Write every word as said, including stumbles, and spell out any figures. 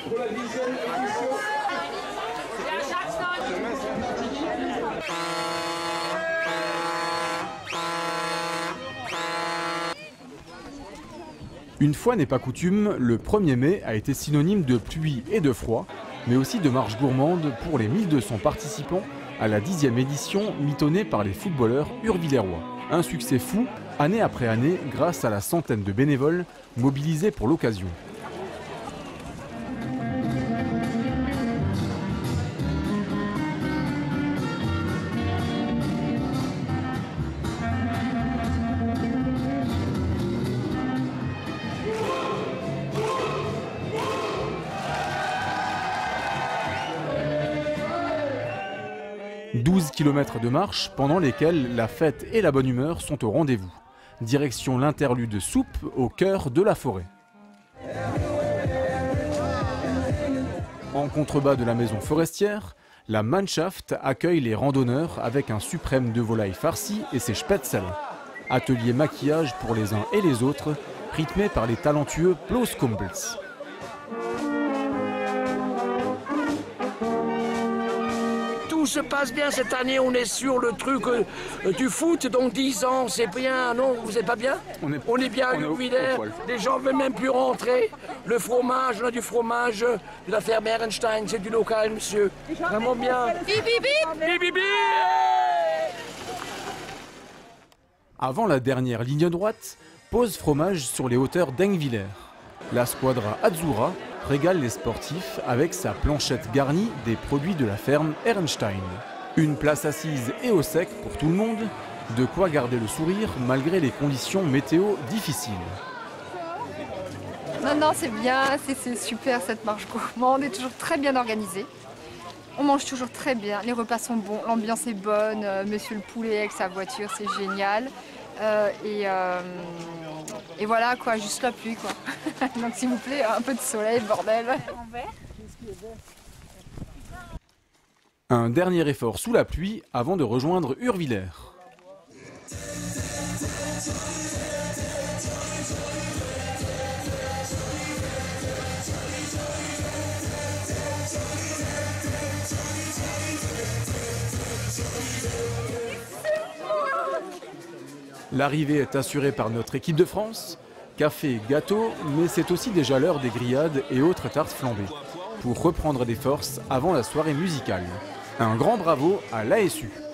Une fois n'est pas coutume, le premier mai a été synonyme de pluie et de froid, mais aussi de marche gourmande pour les mille deux cents participants à la dixième édition mitonnée par les footballeurs urvillérois. Un succès fou, année après année, grâce à la centaine de bénévoles mobilisés pour l'occasion. douze kilomètres de marche pendant lesquels la fête et la bonne humeur sont au rendez-vous. Direction l'interlude soupe au cœur de la forêt. En contrebas de la maison forestière, la Mannschaft accueille les randonneurs avec un suprême de volaille farci et ses spätzle. Atelier maquillage pour les uns et les autres, rythmé par les talentueux Bloßkumpels. Tout se passe bien cette année, on est sur le truc euh, du foot, donc dix ans, c'est bien, non, vous n'êtes pas bien? On est, on est bien à Urvillers, les gens ne veulent même plus rentrer. Le fromage, on a du fromage de la ferme Ehrenstein, c'est du local, monsieur. Vraiment bien. Bip, bip, bip. Bip, bip, bip. Avant la dernière ligne droite, pause fromage sur les hauteurs d'Engwiller. La squadra Azzurra régale les sportifs avec sa planchette garnie des produits de la ferme Ehrenstein. Une place assise et au sec pour tout le monde, de quoi garder le sourire malgré les conditions météo difficiles. Non, non, c'est bien, c'est super cette marche gourmande, on est toujours très bien organisé. On mange toujours très bien, les repas sont bons, l'ambiance est bonne, euh, Monsieur le Poulet avec sa voiture, c'est génial. Euh, et, euh, et voilà quoi, juste la pluie quoi. Donc s'il vous plaît, un peu de soleil, bordel. Un dernier effort sous la pluie avant de rejoindre Urvillers. L'arrivée est assurée par notre équipe de France. Café, gâteau, mais c'est aussi déjà l'heure des grillades et autres tartes flambées, pour reprendre des forces avant la soirée musicale. Un grand bravo à l'A S U.